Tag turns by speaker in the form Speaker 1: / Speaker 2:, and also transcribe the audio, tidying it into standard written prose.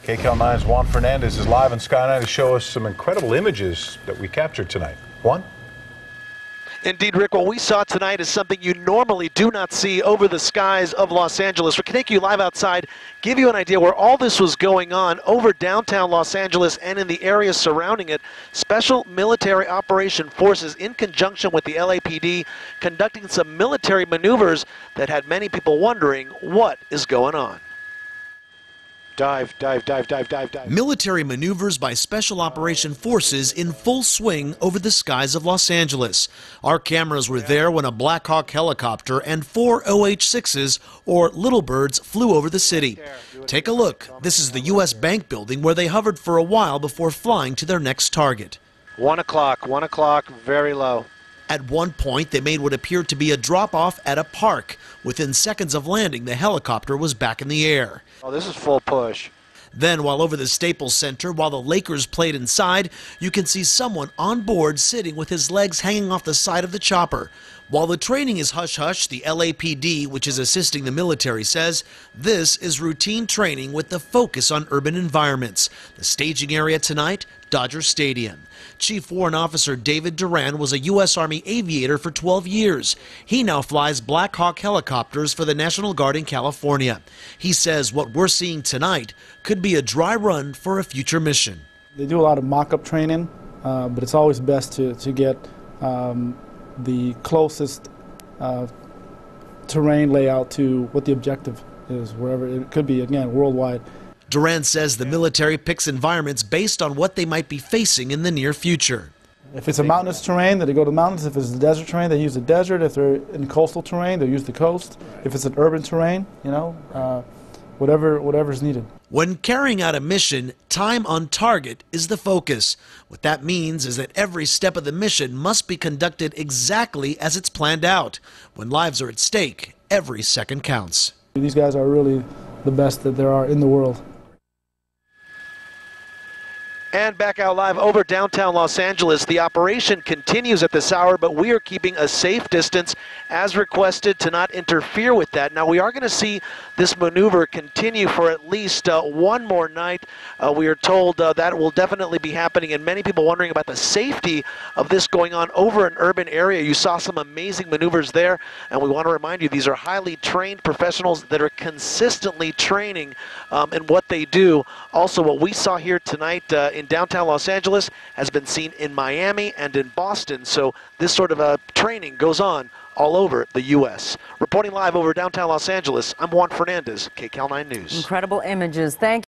Speaker 1: KCAL 9's Juan Fernandez is live on Sky 9 to show us some incredible images that we captured tonight. Juan?
Speaker 2: Indeed, Rick, what we saw tonight is something you normally do not see over the skies of Los Angeles. We're going to take you live outside, give you an idea where all this was going on over downtown Los Angeles and in the area surrounding it. Special Military Operation Forces, in conjunction with the LAPD, conducting some military maneuvers that had many people wondering what is going on. Dive, dive, dive, dive, dive, dive.
Speaker 3: Military maneuvers by Special Operation Forces in full swing over the skies of Los Angeles. Our cameras were there when a Black Hawk helicopter and 4 OH-6s, or Little Birds, flew over the city. Take a look. This is the U.S. Bank building where they hovered for a while before flying to their next target.
Speaker 2: 1 o'clock, very low.
Speaker 3: At one point, they made what appeared to be a drop-off at a park. Within seconds of landing, the helicopter was back in the air.
Speaker 2: Oh, this is full push.
Speaker 3: Then, while over the Staples Center, while the Lakers played inside, you can see someone on board sitting with his legs hanging off the side of the chopper. While the training is hush-hush, the LAPD, which is assisting the military, says this is routine training with the focus on urban environments. The staging area tonight, Dodger Stadium. Chief Warrant Officer David Duran was a U.S. Army aviator for 12 years. He now flies Black Hawk helicopters for the National Guard in California. He says what we're seeing tonight could be a dry run for a future mission.
Speaker 4: They do a lot of mock-up training, but it's always best to get the closest terrain layout to what the objective is, wherever it could be, again, worldwide.
Speaker 3: Duran says the military picks environments based on what they might be facing in the near future.
Speaker 4: If it's a mountainous terrain, then they go to the mountains. If it's a desert terrain, they use the desert. If they're in coastal terrain, they use the coast. If it's an urban terrain, whatever's needed.
Speaker 3: When carrying out a mission, time on target is the focus. What that means is that every step of the mission must be conducted exactly as it's planned out. When lives are at stake, every second counts.
Speaker 4: These guys are really the best that there are in the world.
Speaker 2: And back out live over downtown Los Angeles. The operation continues at this hour, but we are keeping a safe distance as requested to not interfere with that. Now, we are going to see this maneuver continue for at least one more night. We are told that will definitely be happening, and many people wondering about the safety of this going on over an urban area. You saw some amazing maneuvers there, and we want to remind you these are highly trained professionals that are consistently training in what they do. Also, what we saw here tonight in downtown Los Angeles has been seen in Miami and in Boston, so this sort of training goes on all over the U.S. Reporting live over downtown Los Angeles, I'm Juan Fernandez, KCAL 9 News.
Speaker 5: Incredible images. Thank you.